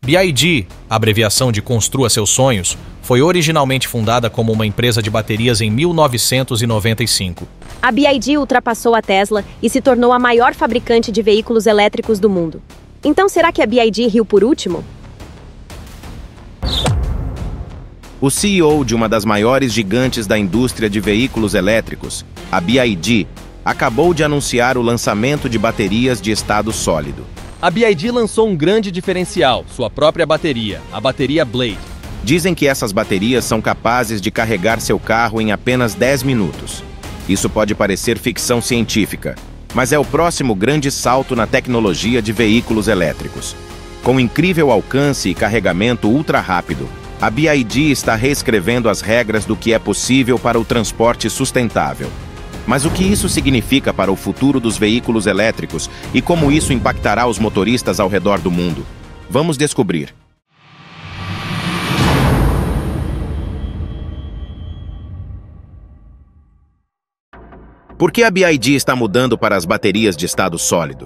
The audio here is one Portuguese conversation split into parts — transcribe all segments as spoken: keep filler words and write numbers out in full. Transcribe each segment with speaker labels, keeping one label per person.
Speaker 1: B I D, abreviação de Construa Seus Sonhos, foi originalmente fundada como uma empresa de baterias em mil novecentos e noventa e cinco.
Speaker 2: A B I D ultrapassou a Tesla e se tornou a maior fabricante de veículos elétricos do mundo. Então será que a B I D riu por último?
Speaker 3: O C E O de uma das maiores gigantes da indústria de veículos elétricos, a B I D, acabou de anunciar o lançamento de baterias de estado sólido.
Speaker 4: A B I D lançou um grande diferencial, sua própria bateria, a bateria Blade.
Speaker 3: Dizem que essas baterias são capazes de carregar seu carro em apenas dez minutos. Isso pode parecer ficção científica, mas é o próximo grande salto na tecnologia de veículos elétricos. Com incrível alcance e carregamento ultra rápido, a B I D está reescrevendo as regras do que é possível para o transporte sustentável. Mas o que isso significa para o futuro dos veículos elétricos e como isso impactará os motoristas ao redor do mundo? Vamos descobrir. Por que a B I D está mudando para as baterias de estado sólido?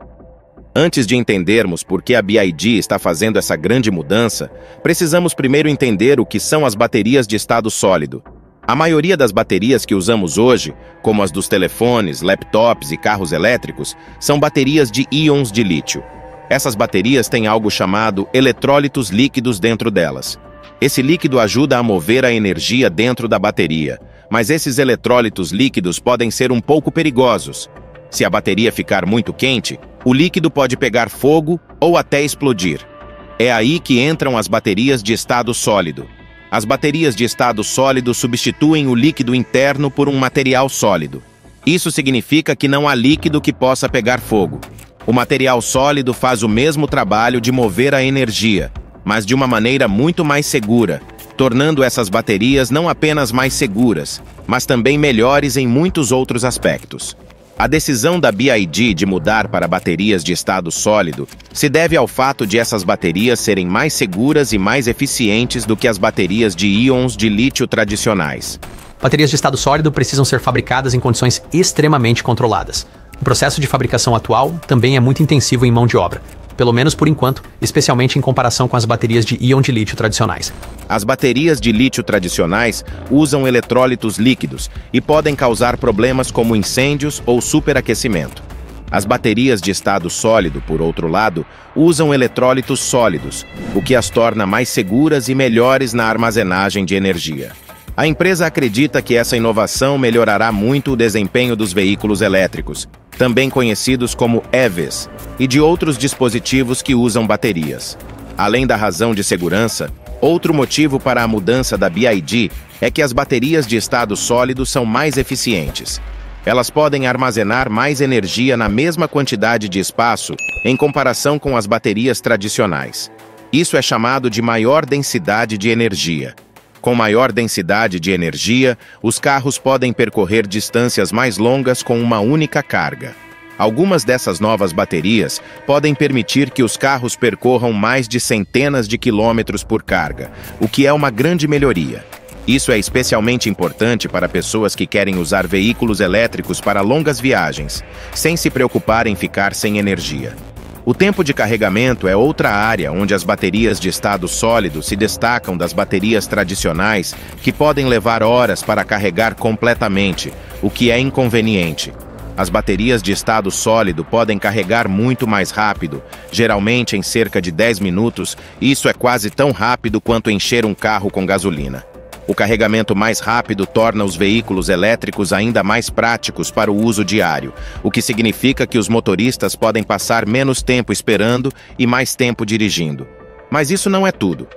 Speaker 3: Antes de entendermos por que a B I D está fazendo essa grande mudança, precisamos primeiro entender o que são as baterias de estado sólido. A maioria das baterias que usamos hoje, como as dos telefones, laptops e carros elétricos, são baterias de íons de lítio. Essas baterias têm algo chamado eletrólitos líquidos dentro delas. Esse líquido ajuda a mover a energia dentro da bateria, mas esses eletrólitos líquidos podem ser um pouco perigosos. Se a bateria ficar muito quente, o líquido pode pegar fogo ou até explodir. É aí que entram as baterias de estado sólido. As baterias de estado sólido substituem o líquido interno por um material sólido. Isso significa que não há líquido que possa pegar fogo. O material sólido faz o mesmo trabalho de mover a energia, mas de uma maneira muito mais segura, tornando essas baterias não apenas mais seguras, mas também melhores em muitos outros aspectos. A decisão da B I D de mudar para baterias de estado sólido se deve ao fato de essas baterias serem mais seguras e mais eficientes do que as baterias de íons de lítio tradicionais.
Speaker 5: Baterias de estado sólido precisam ser fabricadas em condições extremamente controladas. O processo de fabricação atual também é muito intensivo em mão de obra, pelo menos por enquanto, especialmente em comparação com as baterias de íon de lítio tradicionais.
Speaker 3: As baterias de lítio tradicionais usam eletrólitos líquidos e podem causar problemas como incêndios ou superaquecimento. As baterias de estado sólido, por outro lado, usam eletrólitos sólidos, o que as torna mais seguras e melhores na armazenagem de energia. A empresa acredita que essa inovação melhorará muito o desempenho dos veículos elétricos, também conhecidos como E Vs, e de outros dispositivos que usam baterias. Além da razão de segurança, outro motivo para a mudança da B I D é que as baterias de estado sólido são mais eficientes. Elas podem armazenar mais energia na mesma quantidade de espaço em comparação com as baterias tradicionais. Isso é chamado de maior densidade de energia. Com maior densidade de energia, os carros podem percorrer distâncias mais longas com uma única carga. Algumas dessas novas baterias podem permitir que os carros percorram mais de centenas de quilômetros por carga, o que é uma grande melhoria. Isso é especialmente importante para pessoas que querem usar veículos elétricos para longas viagens, sem se preocupar em ficar sem energia. O tempo de carregamento é outra área onde as baterias de estado sólido se destacam das baterias tradicionais, que podem levar horas para carregar completamente, o que é inconveniente. As baterias de estado sólido podem carregar muito mais rápido, geralmente em cerca de dez minutos, e isso é quase tão rápido quanto encher um carro com gasolina. O carregamento mais rápido torna os veículos elétricos ainda mais práticos para o uso diário, o que significa que os motoristas podem passar menos tempo esperando e mais tempo dirigindo. Mas isso não é tudo.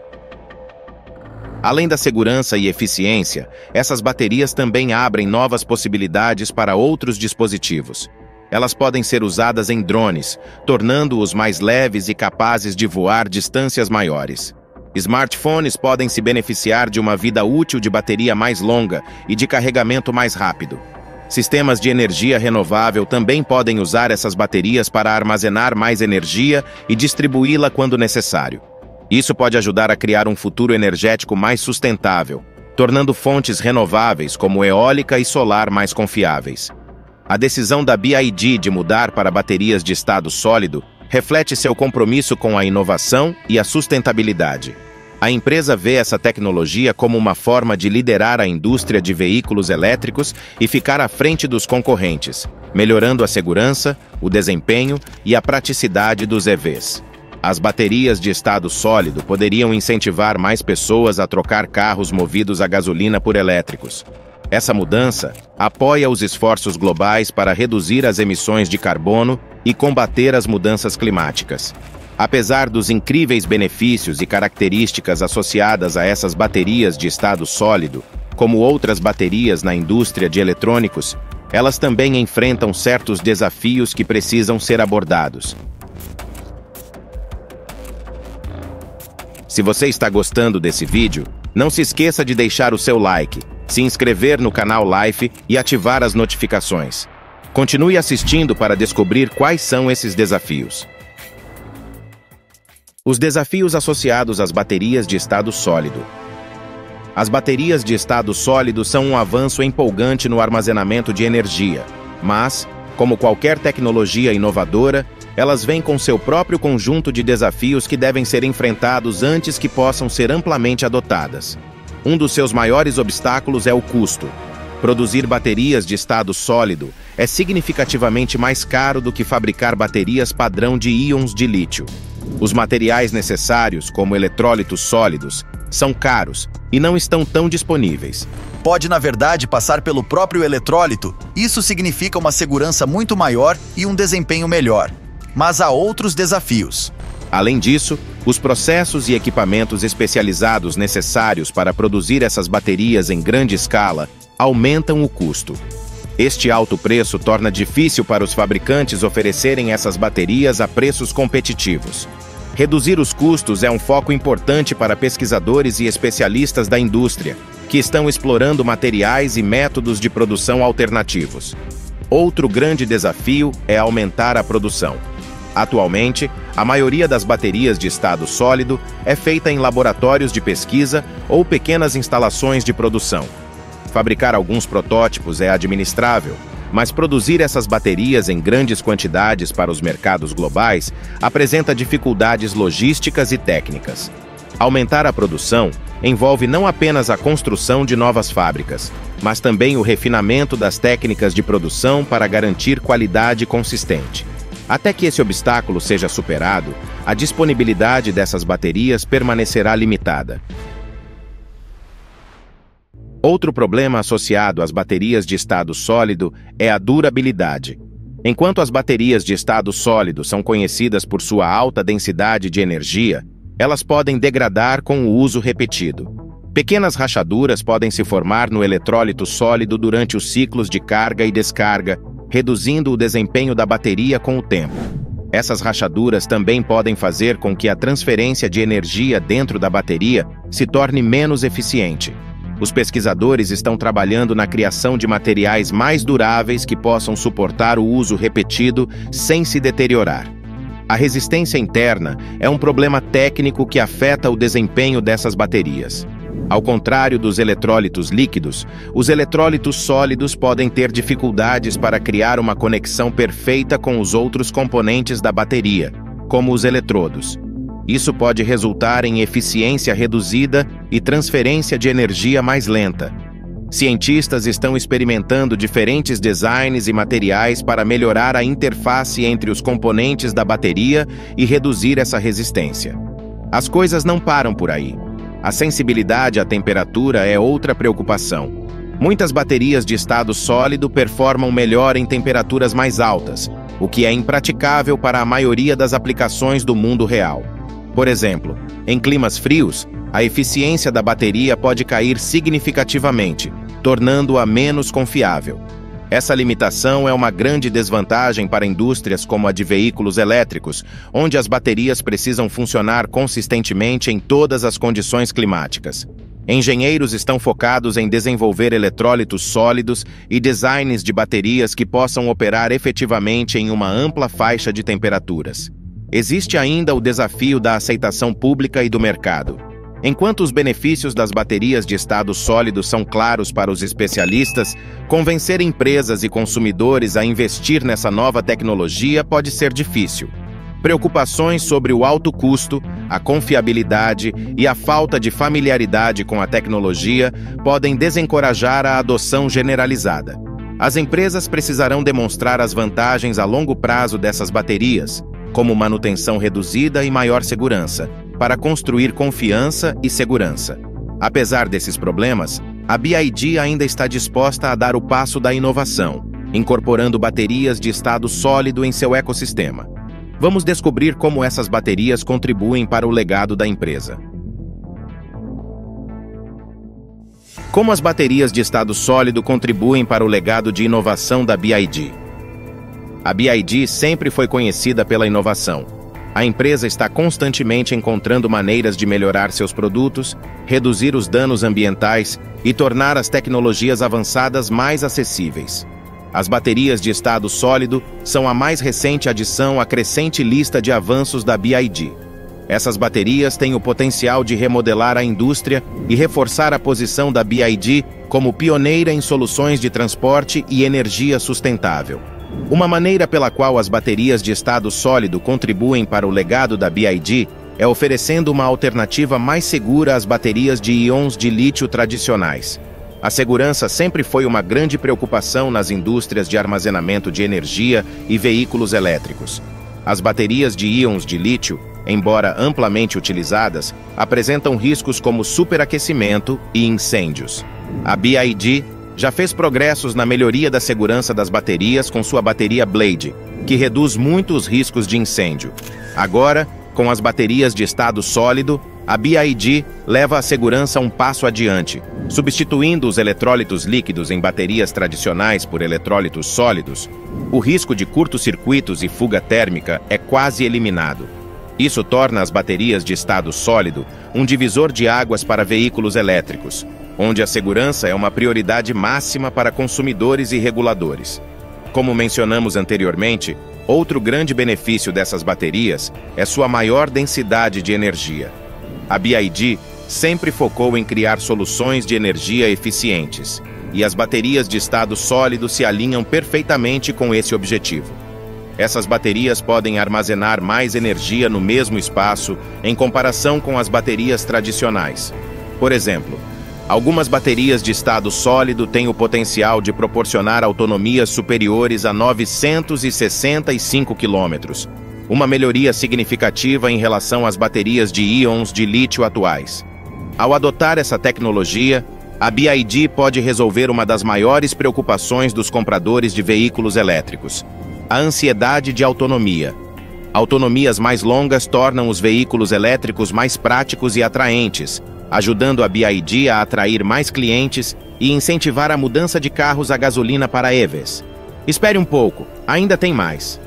Speaker 3: Além da segurança e eficiência, essas baterias também abrem novas possibilidades para outros dispositivos. Elas podem ser usadas em drones, tornando-os mais leves e capazes de voar distâncias maiores. Smartphones podem se beneficiar de uma vida útil de bateria mais longa e de carregamento mais rápido. Sistemas de energia renovável também podem usar essas baterias para armazenar mais energia e distribuí-la quando necessário. Isso pode ajudar a criar um futuro energético mais sustentável, tornando fontes renováveis como eólica e solar mais confiáveis. A decisão da B I D de mudar para baterias de estado sólido reflete seu compromisso com a inovação e a sustentabilidade. A empresa vê essa tecnologia como uma forma de liderar a indústria de veículos elétricos e ficar à frente dos concorrentes, melhorando a segurança, o desempenho e a praticidade dos E Vs. As baterias de estado sólido poderiam incentivar mais pessoas a trocar carros movidos a gasolina por elétricos. Essa mudança apoia os esforços globais para reduzir as emissões de carbono e combater as mudanças climáticas. Apesar dos incríveis benefícios e características associadas a essas baterias de estado sólido, como outras baterias na indústria de eletrônicos, elas também enfrentam certos desafios que precisam ser abordados. Se você está gostando desse vídeo, não se esqueça de deixar o seu like, se inscrever no canal Life e ativar as notificações. Continue assistindo para descobrir quais são esses desafios. Os desafios associados às baterias de estado sólido. As baterias de estado sólido são um avanço empolgante no armazenamento de energia, mas, como qualquer tecnologia inovadora, elas vêm com seu próprio conjunto de desafios que devem ser enfrentados antes que possam ser amplamente adotadas. Um dos seus maiores obstáculos é o custo. Produzir baterias de estado sólido é significativamente mais caro do que fabricar baterias padrão de íons de lítio. Os materiais necessários, como eletrólitos sólidos, são caros e não estão tão disponíveis.
Speaker 6: Pode, na verdade, passar pelo próprio eletrólito. Isso significa uma segurança muito maior e um desempenho melhor. Mas há outros desafios.
Speaker 3: Além disso, os processos e equipamentos especializados necessários para produzir essas baterias em grande escala aumentam o custo. Este alto preço torna difícil para os fabricantes oferecerem essas baterias a preços competitivos. Reduzir os custos é um foco importante para pesquisadores e especialistas da indústria, que estão explorando materiais e métodos de produção alternativos. Outro grande desafio é aumentar a produção. Atualmente, a maioria das baterias de estado sólido é feita em laboratórios de pesquisa ou pequenas instalações de produção. Fabricar alguns protótipos é administrável, mas produzir essas baterias em grandes quantidades para os mercados globais apresenta dificuldades logísticas e técnicas. Aumentar a produção envolve não apenas a construção de novas fábricas, mas também o refinamento das técnicas de produção para garantir qualidade consistente. Até que esse obstáculo seja superado, a disponibilidade dessas baterias permanecerá limitada. Outro problema associado às baterias de estado sólido é a durabilidade. Enquanto as baterias de estado sólido são conhecidas por sua alta densidade de energia, elas podem degradar com o uso repetido. Pequenas rachaduras podem se formar no eletrólito sólido durante os ciclos de carga e descarga, reduzindo o desempenho da bateria com o tempo. Essas rachaduras também podem fazer com que a transferência de energia dentro da bateria se torne menos eficiente. Os pesquisadores estão trabalhando na criação de materiais mais duráveis que possam suportar o uso repetido sem se deteriorar. A resistência interna é um problema técnico que afeta o desempenho dessas baterias. Ao contrário dos eletrólitos líquidos, os eletrólitos sólidos podem ter dificuldades para criar uma conexão perfeita com os outros componentes da bateria, como os eletrodos. Isso pode resultar em eficiência reduzida e transferência de energia mais lenta. Cientistas estão experimentando diferentes designs e materiais para melhorar a interface entre os componentes da bateria e reduzir essa resistência. As coisas não param por aí. A sensibilidade à temperatura é outra preocupação. Muitas baterias de estado sólido performam melhor em temperaturas mais altas, o que é impraticável para a maioria das aplicações do mundo real. Por exemplo, em climas frios, a eficiência da bateria pode cair significativamente, tornando-a menos confiável. Essa limitação é uma grande desvantagem para indústrias como a de veículos elétricos, onde as baterias precisam funcionar consistentemente em todas as condições climáticas. Engenheiros estão focados em desenvolver eletrólitos sólidos e designs de baterias que possam operar efetivamente em uma ampla faixa de temperaturas. Existe ainda o desafio da aceitação pública e do mercado. Enquanto os benefícios das baterias de estado sólido são claros para os especialistas, convencer empresas e consumidores a investir nessa nova tecnologia pode ser difícil. Preocupações sobre o alto custo, a confiabilidade e a falta de familiaridade com a tecnologia podem desencorajar a adoção generalizada. As empresas precisarão demonstrar as vantagens a longo prazo dessas baterias, como manutenção reduzida e maior segurança, para construir confiança e segurança. Apesar desses problemas, a B I D ainda está disposta a dar o passo da inovação, incorporando baterias de estado sólido em seu ecossistema. Vamos descobrir como essas baterias contribuem para o legado da empresa. Como as baterias de estado sólido contribuem para o legado de inovação da B I D? A B I D sempre foi conhecida pela inovação. A empresa está constantemente encontrando maneiras de melhorar seus produtos, reduzir os danos ambientais e tornar as tecnologias avançadas mais acessíveis. As baterias de estado sólido são a mais recente adição à crescente lista de avanços da B I D. Essas baterias têm o potencial de remodelar a indústria e reforçar a posição da B I D como pioneira em soluções de transporte e energia sustentável. Uma maneira pela qual as baterias de estado sólido contribuem para o legado da B I D é oferecendo uma alternativa mais segura às baterias de íons de lítio tradicionais. A segurança sempre foi uma grande preocupação nas indústrias de armazenamento de energia e veículos elétricos. As baterias de íons de lítio, embora amplamente utilizadas, apresentam riscos como superaquecimento e incêndios. A B I D já fez progressos na melhoria da segurança das baterias com sua bateria Blade, que reduz muito os riscos de incêndio. Agora, com as baterias de estado sólido, a B I D leva a segurança um passo adiante, substituindo os eletrólitos líquidos em baterias tradicionais por eletrólitos sólidos. O risco de curtos-circuitos e fuga térmica é quase eliminado. Isso torna as baterias de estado sólido um divisor de águas para veículos elétricos, onde a segurança é uma prioridade máxima para consumidores e reguladores. Como mencionamos anteriormente, outro grande benefício dessas baterias é sua maior densidade de energia. A B I D sempre focou em criar soluções de energia eficientes, e as baterias de estado sólido se alinham perfeitamente com esse objetivo. Essas baterias podem armazenar mais energia no mesmo espaço em comparação com as baterias tradicionais. Por exemplo, algumas baterias de estado sólido têm o potencial de proporcionar autonomias superiores a novecentos e sessenta e cinco quilômetros, uma melhoria significativa em relação às baterias de íons de lítio atuais. Ao adotar essa tecnologia, a B I D pode resolver uma das maiores preocupações dos compradores de veículos elétricos: a ansiedade de autonomia. Autonomias mais longas tornam os veículos elétricos mais práticos e atraentes, ajudando a B I D a atrair mais clientes e incentivar a mudança de carros a gasolina para E Vs. Espere um pouco, ainda tem mais.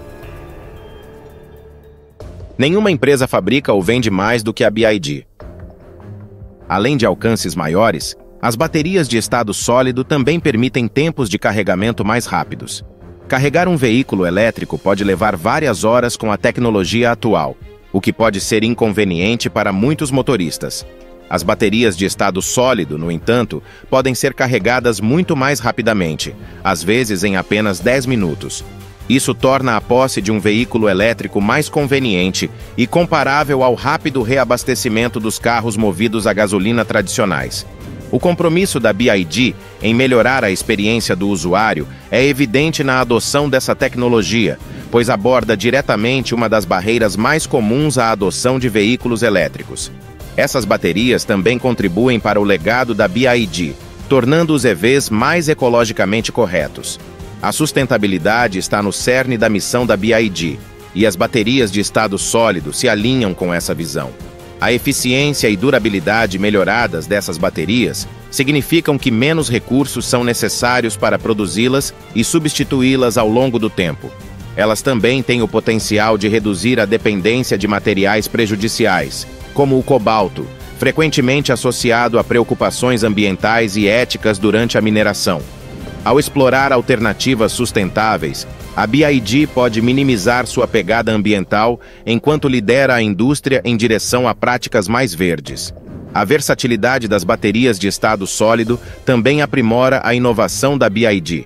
Speaker 3: Nenhuma empresa fabrica ou vende mais do que a B I D. Além de alcances maiores, as baterias de estado sólido também permitem tempos de carregamento mais rápidos. Carregar um veículo elétrico pode levar várias horas com a tecnologia atual, o que pode ser inconveniente para muitos motoristas. As baterias de estado sólido, no entanto, podem ser carregadas muito mais rapidamente, às vezes em apenas dez minutos. Isso torna a posse de um veículo elétrico mais conveniente e comparável ao rápido reabastecimento dos carros movidos a gasolina tradicionais. O compromisso da B I D em melhorar a experiência do usuário é evidente na adoção dessa tecnologia, pois aborda diretamente uma das barreiras mais comuns à adoção de veículos elétricos. Essas baterias também contribuem para o legado da B I D, tornando os E Vs mais ecologicamente corretos. A sustentabilidade está no cerne da missão da B I D, e as baterias de estado sólido se alinham com essa visão. A eficiência e durabilidade melhoradas dessas baterias significam que menos recursos são necessários para produzi-las e substituí-las ao longo do tempo. Elas também têm o potencial de reduzir a dependência de materiais prejudiciais, como o cobalto, frequentemente associado a preocupações ambientais e éticas durante a mineração. Ao explorar alternativas sustentáveis, a B I D pode minimizar sua pegada ambiental enquanto lidera a indústria em direção a práticas mais verdes. A versatilidade das baterias de estado sólido também aprimora a inovação da B I D.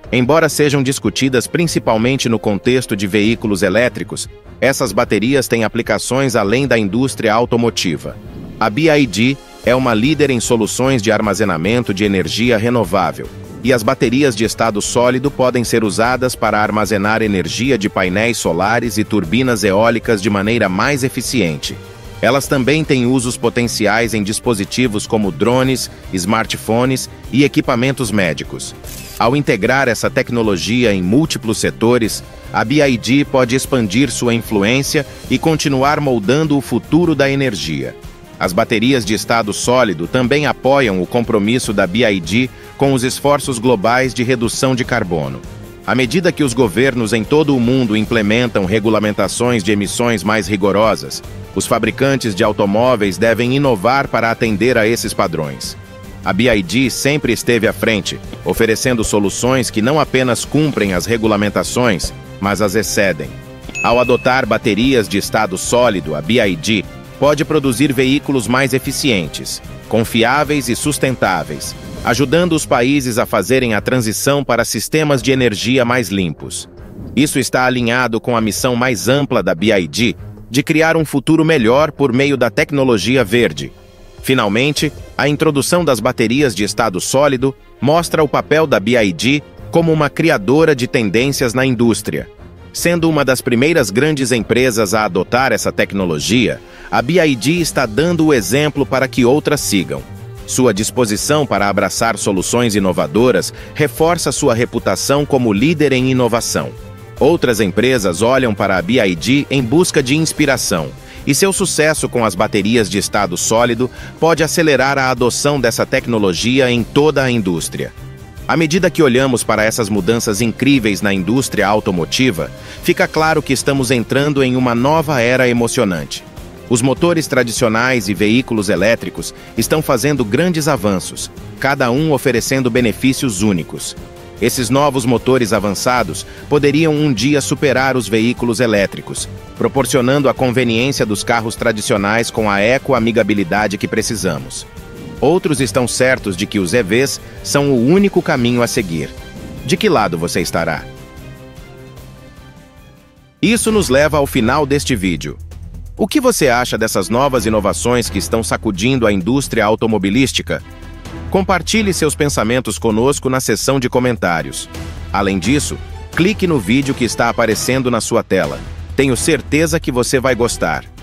Speaker 3: Embora sejam discutidas principalmente no contexto de veículos elétricos, essas baterias têm aplicações além da indústria automotiva. A B I D é uma líder em soluções de armazenamento de energia renovável, e as baterias de estado sólido podem ser usadas para armazenar energia de painéis solares e turbinas eólicas de maneira mais eficiente. Elas também têm usos potenciais em dispositivos como drones, smartphones e equipamentos médicos. Ao integrar essa tecnologia em múltiplos setores, a B I D pode expandir sua influência e continuar moldando o futuro da energia. As baterias de estado sólido também apoiam o compromisso da B I D com os esforços globais de redução de carbono. À medida que os governos em todo o mundo implementam regulamentações de emissões mais rigorosas, os fabricantes de automóveis devem inovar para atender a esses padrões. A B I D sempre esteve à frente, oferecendo soluções que não apenas cumprem as regulamentações, mas as excedem. Ao adotar baterias de estado sólido, a B I D pode produzir veículos mais eficientes, confiáveis e sustentáveis, ajudando os países a fazerem a transição para sistemas de energia mais limpos. Isso está alinhado com a missão mais ampla da B I D de criar um futuro melhor por meio da tecnologia verde. Finalmente, a introdução das baterias de estado sólido mostra o papel da B I D como uma criadora de tendências na indústria. Sendo uma das primeiras grandes empresas a adotar essa tecnologia, a B I D está dando o exemplo para que outras sigam. Sua disposição para abraçar soluções inovadoras reforça sua reputação como líder em inovação. Outras empresas olham para a B I D em busca de inspiração, e seu sucesso com as baterias de estado sólido pode acelerar a adoção dessa tecnologia em toda a indústria. À medida que olhamos para essas mudanças incríveis na indústria automotiva, fica claro que estamos entrando em uma nova era emocionante. Os motores tradicionais e veículos elétricos estão fazendo grandes avanços, cada um oferecendo benefícios únicos. Esses novos motores avançados poderiam um dia superar os veículos elétricos, proporcionando a conveniência dos carros tradicionais com a eco-amigabilidade que precisamos. Outros estão certos de que os E Vs são o único caminho a seguir. De que lado você estará? Isso nos leva ao final deste vídeo. O que você acha dessas novas inovações que estão sacudindo a indústria automobilística? Compartilhe seus pensamentos conosco na seção de comentários. Além disso, clique no vídeo que está aparecendo na sua tela. Tenho certeza que você vai gostar.